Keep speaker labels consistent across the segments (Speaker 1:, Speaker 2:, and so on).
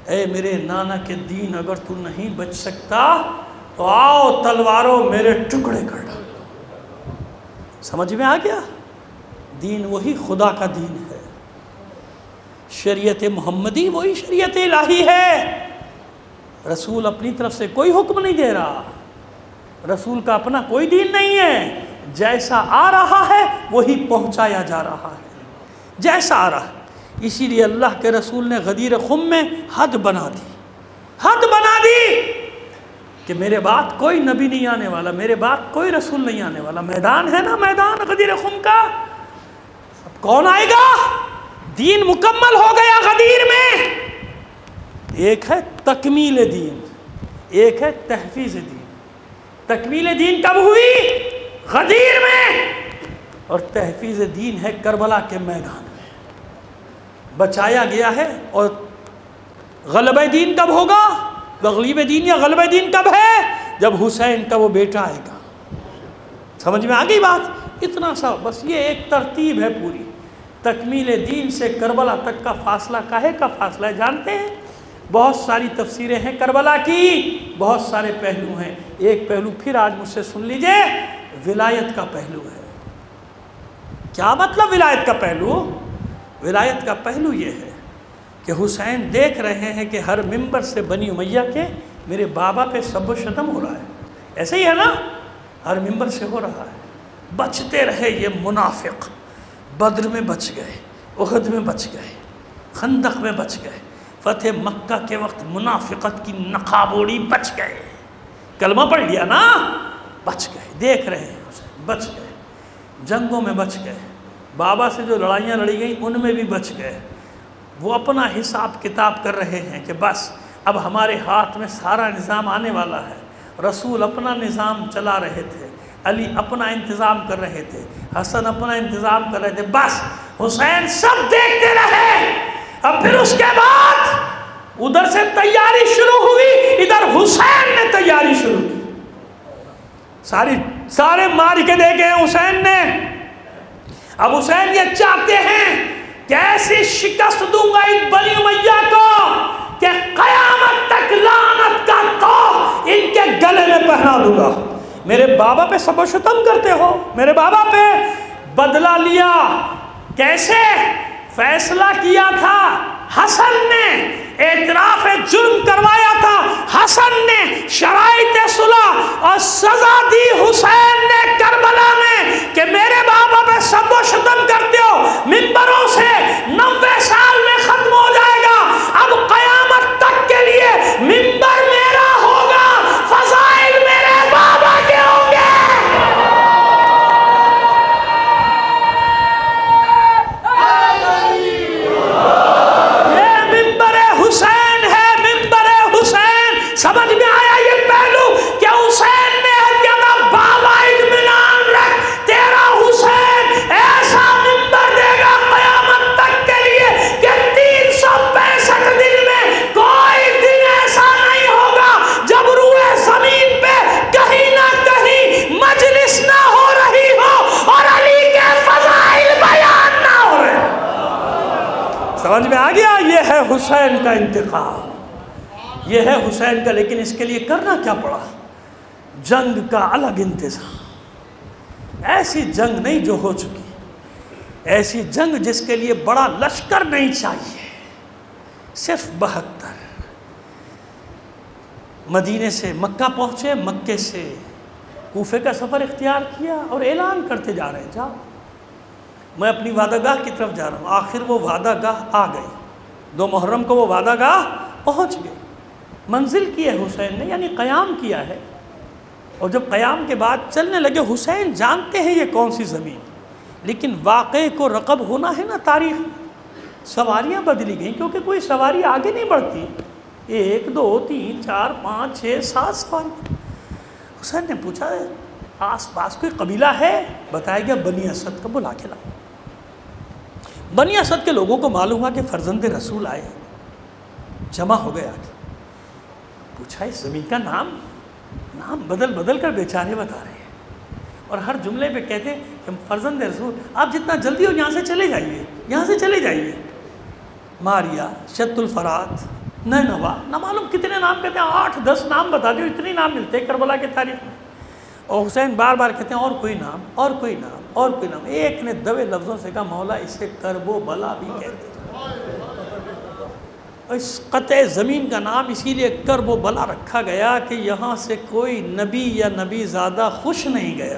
Speaker 1: اے میرے نانا کے دین اگر تو نہیں بچ سکتا تو آؤ تلواروں میرے ٹکڑے کر ڈالو۔ سمجھ میں آ گیا؟ دین وہی خدا کا دین ہے، شریعت محمدی وہی شریعت الہی ہے۔ رسول اپنی طرف سے کوئی حکم نہیں دے رہا، رسول کا اپنا کوئی دین نہیں ہے، جیسا آ رہا ہے وہی پہنچایا جا رہا ہے، جیسا آ رہا ہے۔ اسی لیے اللہ کے رسول نے غدیر خم میں حد بنا دی، حد بنا دی کہ میرے بعد کوئی نبی نہیں آنے والا، میرے بعد کوئی رسول نہیں آنے والا۔ میدان ہے نا، میدان غدیر خم کا، اب کون آئے گا؟ دین مکمل ہو گیا غدیر میں۔ ایک ہے تکمیل دین، ایک ہے تحفیظ دین۔ تکمیل دین کب ہوئی؟ غدیر میں، اور تحفیظ دین ہے کربلا کے میدان میں، بچایا گیا ہے۔ اور غلبہ دین کب ہوگا؟ تغلیب دین یا غلبہ دین کب ہے؟ جب حسین کا وہ بیٹا آئے گا۔ سمجھ میں آ گئی بات؟ اتنا سا بس، یہ ایک ترتیب ہے پوری۔ تکمیل دین سے کربلا تک کا فاصلہ کاہے کا فاصلہ ہے جانتے ہیں؟ بہت ساری تفسیریں ہیں کربلا کی، بہت سارے پہلو ہیں۔ ایک پہلو پھر آج مجھ سے سن لیجئے، ولایت کا پہلو ہے۔ کیا مطلب ولایت کا پہلو؟ ولایت کا پہلو یہ ہے کہ حسین دیکھ رہے ہیں کہ ہر ممبر سے بنی امیہ کے میرے بابا پہ سب و شتم ہو رہا ہے، ایسے ہی ہے نا، ہر ممبر سے ہو رہا ہے۔ بچتے رہے یہ منافق، بدر میں بچ گئے، احد میں بچ گئے، خندق میں بچ گئے، فتح مکہ کے وقت منافقت کی نقابوڑی بچ گئے، کلمہ پڑھ لیا نا، بچ گئے۔ دیکھ رہے ہیں حسین بچ گئے، جنگوں میں بچ گئے، بابا سے جو لڑائیاں لڑی گئیں ان میں بھی بچ گئے۔ وہ اپنا حساب کتاب کر رہے ہیں کہ بس اب ہمارے ہاتھ میں سارا نظام آنے والا ہے۔ رسول اپنا نظام چلا رہے تھے، علی اپنا انتظام کر رہے تھے، حسن اپنا انتظام کر رہے تھے، بس حسین سب دیکھتے رہے۔ اب پھر اس کے بعد ادھر سے تیاری شروع ہوئی، ادھر حسین نے تیاری شروع کی۔ سارے مار کے دیکھے ہیں حسین نے۔ اب حسین یہ چاہتے ہیں کہ ایسی شکست دوں گا ان بنی امیہ کو کہ قیامت تک لعنت کا توق ان کے گلے میں پہنا دوں گا۔ میرے بابا پہ سب و شتم کرتے ہو، میرے بابا پہ بدلہ لیا، کیسے؟ فیصلہ کیا تھا حسن نے، اعتراف جرم کروایا تھا حسن نے، شرائط صلح اور سزا دی حسین نے کربلا میں کہ میرے بابا پہ سب و شتم کرتے ہو، منبروں سے 90 سال میں ختم ہو جائے گا، اب قیامت تک کے لیے منبر میرا ہوگا، فضائل میرے بابا کے ہوں گے۔ سمجھ میں آیا یہ پہلو کہ حسین نے کہا بابا اطمینان رکھ، تیرا حسین ایسا منبر دے گا قیامت تک کے لیے کہ 365 دن میں کوئی دن ایسا نہیں ہوگا جب روح زمین پہ کہیں نہ کہیں مجلس نہ ہو رہی ہو اور علی کے فضائل بیان نہ ہو رہے۔ سمجھ میں آ گیا؟ یہ ہے حسین کا انتقام، یہ ہے حسین کا۔ لیکن اس کے لیے کرنا کیا پڑا؟ جنگ کا الگ انتظام، ایسی جنگ نہیں جو ہو چکی، ایسی جنگ جس کے لیے بڑا لشکر نہیں چاہیے، صرف 72 مدینے سے مکہ پہنچے، مکے سے کوفے کا سفر اختیار کیا اور اعلان کرتے جا رہے ہیں جاؤ میں اپنی وعدہ گاہ کی طرف جا رہا ہوں۔ آخر وہ وعدہ گاہ آ گئی، 2 محرم کو وہ وعدہ گاہ پہنچ گئے، منزل کی ہے حسین نے، یعنی قیام کیا ہے۔ اور جب قیام کے بعد چلنے لگے، حسین جانتے ہیں یہ کون سی زمین، لیکن واقعے کو رقب ہونا ہے نا تاریخ میں۔ سواریاں بدلی گئیں کیونکہ کوئی سواری آگے نہیں بڑھتی، 1 2 3 4 5 6 7 سواری۔ حسین نے پوچھا آس پاس کوئی قبیلہ ہے؟ بتایا گیا بنی اسد کا، بلا کے لاؤ۔ بنی اسد کے لوگوں کو معلوم ہوا کہ فرزند رسول آئے، جمع ہو گئے آگے۔ پوچھا اس زمین کا نام بدل بدل کر بیچارے بتا رہے ہیں، اور ہر جملے پہ کہتے ہیں کہ فرزند رسول آپ جتنا جلدی ہو یہاں سے چلے جائیے، یہاں سے چلے جائیے۔ ماریا، شت الفرات، نینوا، نہ معلوم کتنے نام کہتے ہیں، 8-10 نام بتا دو، اتنی نام ملتے ہیں کربلا کی تاریخ میں. اور حسین بار بار کہتے ہیں اور کوئی نام، اور کوئی نام، اور کوئی نام. ایک نے دبے لفظوں سے کہا مولا اسے کرب و بلا بھی کہتے ہیں. اس قطع زمین کا نام اسی لیے کرب و بلا رکھا گیا کہ یہاں سے کوئی نبی یا نبی زادہ خوش نہیں گیا،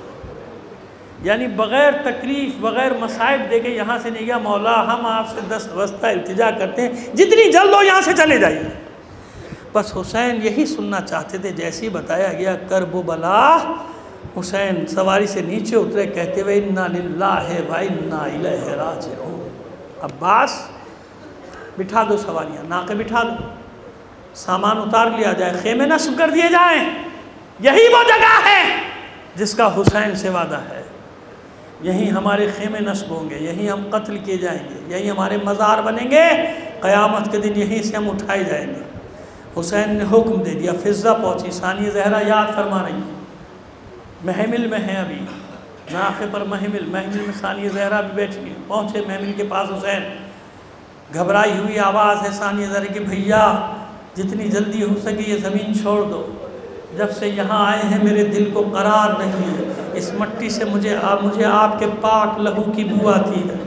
Speaker 1: یعنی بغیر تکلیف بغیر مصائب دے کے یہاں سے نہیں گیا. مولا ہم آپ سے دستبستہ التجا کرتے ہیں جتنی جلد ہو یہاں سے چلے جائیے. بس حسین یہی سننا چاہتے تھے. جیسے ہی بتایا گیا کرب و بلا، حسین سواری سے نیچے اترے کہتے ہوئے انا للہ و انا الیہ راجعون. عباس بٹھا دو سواریاں، ناقے بٹھا دو، سامان اتار لیا جائے، خیمے نصب کر دیے جائیں. یہی وہ جگہ ہے جس کا حسین سے وعدہ ہے. یہیں ہمارے خیمے نصب ہوں گے، یہیں ہم قتل کیے جائیں گے، یہیں ہمارے مزار بنیں گے، قیامت کے دن یہیں سے ہم اٹھائے جائیں گے. حسین نے حکم دے دیا. فضہ پہنچی، ثانیہ زہرا یاد فرما رہی ہیں، محمل میں ہیں ابھی، ناقے پر محمل میں ثانیہ زہرا بھی بیٹھ گئی. پہنچے محمل کے پاس حسین، گھبرائی ہوئی آواز ہے ثانیہ زہرا کہ بھیا جتنی جلدی ہو سکے یہ زمین چھوڑ دو. جب سے یہاں آئے ہیں میرے دل کو قرار نہیں ہے، اس مٹی سے مجھے آپ کے پاک لہو کی بو آتی ہے.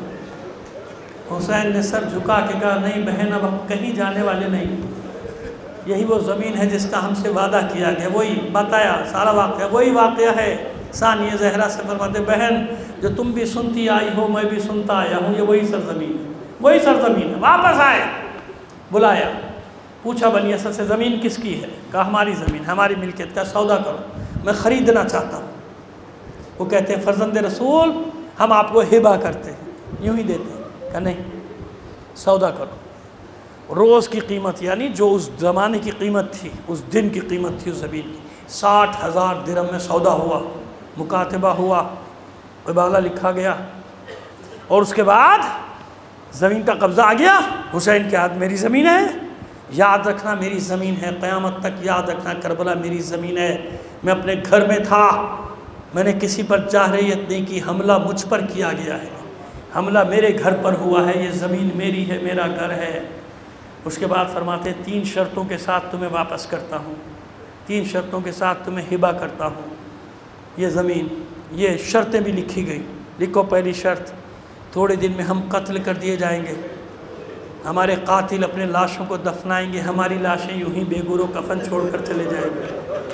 Speaker 1: حسین نے سر جھکا کے کہا نہیں بہن، اب ہم کہیں جانے والے نہیں، یہی وہ زمین ہے جس کا ہم سے وعدہ کیا گیا. وہی بتایا سارا واقعہ، وہی واقعہ ہے. ثانیہ زہرا سے فرماتے بہن جو تم بھی سنتی آئی ہو میں بھی سنتا آیا ہوں، یہ وہی سرزمین ہے، وہی سرزمین ہے. واپس آئے، بلایا، پوچھا بنی اسد سے زمین کس کی ہے؟ کہا ہماری زمین، ہماری ملکیت کا سودا کرو، میں خریدنا چاہتا ہوں. وہ کہتے ہیں فرزند رسول ہم آپ کو ہبہ کرتے ہیں، یوں ہی دیتے ہیں. کہا نہیں، سودا کرو. روز کی قیمت، یعنی جو اس زمانے کی قیمت تھی، اس دن کی قیمت تھی اس زمین کی، 60,000 درہم میں سودا ہوا، مکاتبہ ہوا، ابالہ لکھا گیا. اور اس کے بعد زمین کا قبضہ آ گیا. حسین کے ہاتھ میری زمین ہے، یاد رکھنا میری زمین ہے، قیامت تک یاد رکھنا کربلا میری زمین ہے. میں اپنے گھر میں تھا، میں نے کسی پر جارحیت نہیں کی، حملہ مجھ پر کیا گیا ہے، حملہ میرے گھر پر ہوا ہے، یہ زمین میری ہے، میرا گھر ہے. اس کے بعد فرماتے 3 شرطوں کے ساتھ تمہیں واپس کرتا ہوں، 3 شرطوں کے ساتھ تمہیں ہبہ کرتا ہوں یہ زمین. یہ شرطیں بھی لکھی گئی. لکھو پہلی شرط، تھوڑے دن میں ہم قتل کر دیے جائیں گے، ہمارے قاتل اپنے لاشوں کو دفنائیں گے، ہماری لاشیں یوں ہی بے گرو کفن چھوڑ کر چلے جائیں گے،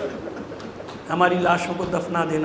Speaker 1: ہماری لاشوں کو دفنا دینا.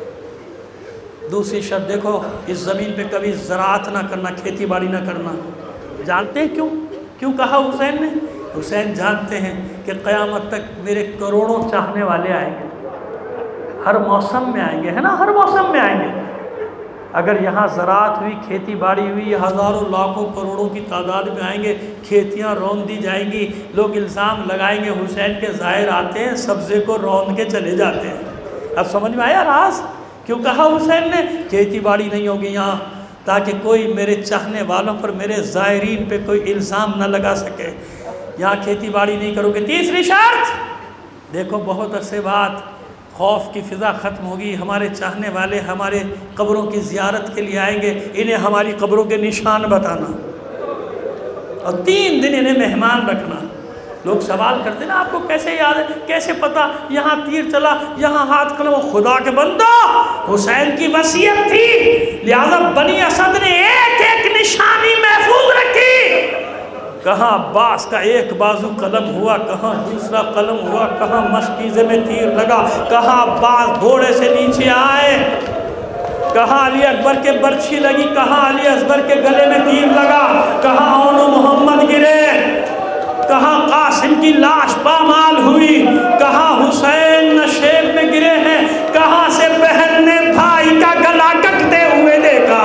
Speaker 1: دوسری شرط دیکھو، اس زمین پہ کبھی زراعت نہ کرنا، کھیتی باڑی نہ کرنا. جانتے ہیں کیوں کہا حسین نے؟ حسین جانتے ہیں کہ قیامت تک میرے کروڑوں چاہنے والے آئیں گے، ہر موسم میں آئیں گے، ہے نا، ہر موسم میں آئیں گے. اگر یہاں زراعت ہوئی، کھیتی باڑی ہوئی، ہزاروں لاکھوں کروڑوں کی تعداد میں آئیں گے، کھیتیاں رون دی جائیں گی. لوگ الزام لگائیں گے حسین کے ظاہر آتے ہیں سبزے کو رون کے چلے جاتے ہیں. اب سمجھ میں آیا راز کیوں کہا حسین نے؟ کھیتی باڑی نہیں ہوگی یہاں، تاکہ کوئی میرے چاہنے والوں پر، میرے زائرین پہ کوئی الزام نہ لگا سکے. یہاں کھیتی باڑی نہیں کرو گے. تیسری شرط دیکھو، بہت عرصے بعد خوف کی فضا ختم ہوگی، ہمارے چاہنے والے ہمارے قبروں کی زیارت کے لیے آئیں گے، انہیں ہماری قبروں کے نشان بتانا، اور 3 دن انہیں مہمان رکھنا. لوگ سوال کرتے نا آپ کو کیسے یاد ہے، کیسے پتا، یہاں تیر چلا، یہاں ہاتھ قلم. خدا کے بندو، حسین کی وصیت تھی، لہذا بنی اسد نے ایک ایک نشانی محفوظ رکھی. کہاں عباس کا ایک بازو قلم ہوا، کہاں دوسرا قلم ہوا، کہاں مشکیزے میں تیر لگا، کہاں عباس گھوڑے سے نیچے آئے، کہاں علی اکبر کے برچھی لگی، کہاں علی اصغر کے گلے میں تیر لگا، کہاں اونو محمد گرے، کہاں قاسم کی لاش پامال ہوئی، کہاں حسین نشیب میں گرے ہیں، کہاں سے بہن نے بھائی کا گلا کٹتے ہوئے دیکھا.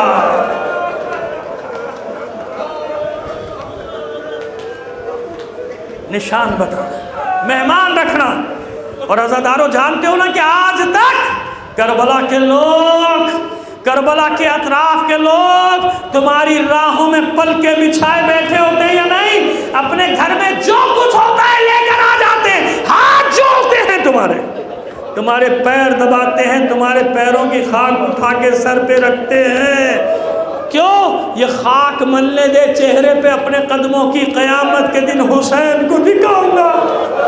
Speaker 1: نشان بتانا، مہمان رکھنا. اور عزادارو جانتے ہو نا کہ آج تک کربلا کے لوگ، کربلا کے اطراف کے لوگ تمہاری راہوں میں پلکیں بچھائے بیٹھے ہوتے ہیں یا نہیں؟ اپنے گھر میں جو کچھ ہوتا ہے لے کر آ جاتے ہیں، ہاتھ جوڑتے ہیں تمہارے پیر دباتے ہیں، تمہارے پیروں کی خاک اٹھا کے سر پہ رکھتے ہیں. کیوں؟ یہ خاک ملنے دے چہرے پہ اپنے قدموں کی، قیامت کے دن حسین کو دکھاؤں گا۔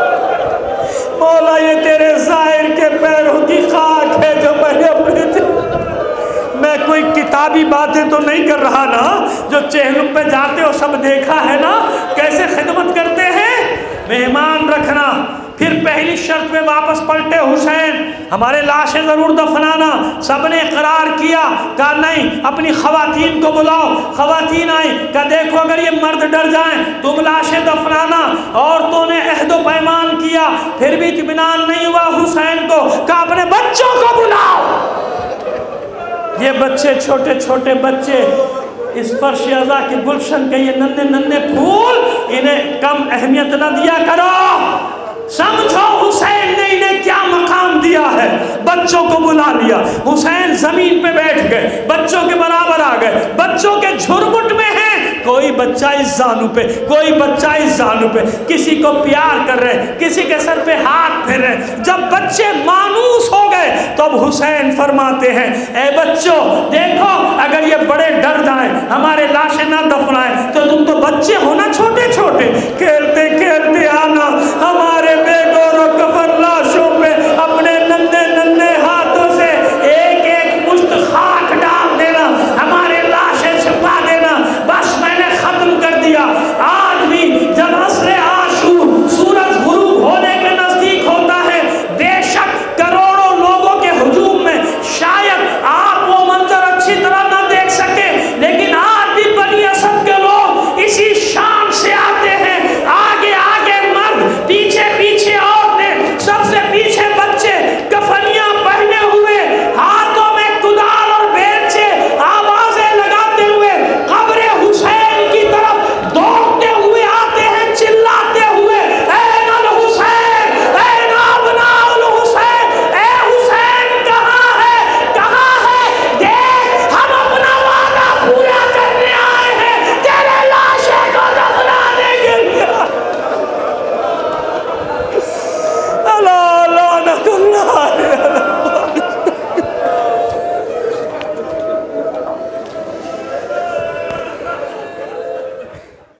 Speaker 1: مولا یہ تیرے ظاہر کے پیروں کی خاک ہے جو میں نے اپنے میں کوئی کتابی باتیں تو نہیں کر رہا نا، جو چہروں پہ جاتے ہو سب دیکھا ہے نا کیسے خدمت کرتے ہیں۔ مہمان رکھنا، پھر پہلی شرط میں واپس پلٹے حسین، ہمارے لاشیں ضرور دفنانا۔ سب نے اقرار کیا، کہا نہیں اپنی خواتین کو بلاؤ۔ خواتین آئیں، کہا دیکھو اگر یہ مرد ڈر جائیں تم لاشیں دفنانا۔ عورتوں نے عہد و پیمان کیا، پھر بھی اطمینان نہیں ہوا حسین کو، کہا اپنے بچوں کو بلاؤ۔ یہ بچے چھوٹے چھوٹے بچے اس فرش عزا کے گلشن کے یہ ننھے ننھے پھول، انہیں کم اہمیت نہ دیا کرو۔ سمجھو حسین نے انہیں کیا مقام دیا ہے۔ بچوں کو بلا لیا، حسین زمین پہ بیٹھ گئے، بچوں کے برابر آ گئے، بچوں کے جھرمٹ میں ہیں، کوئی بچہ اس زانو پہ، کوئی بچہ اس زانو پہ، کسی کو پیار کر رہے، کسی کے سر پہ ہاتھ پھیر رہے۔ جب بچے مانوس ہو گئے تو اب حسین فرماتے ہیں اے بچوں دیکھو اگر یہ بڑے ڈر جائیں ہمارے لاشیں نہ دفنائیں تو تم تو بچے ہو نا چھوٹے چھوٹے، کھیل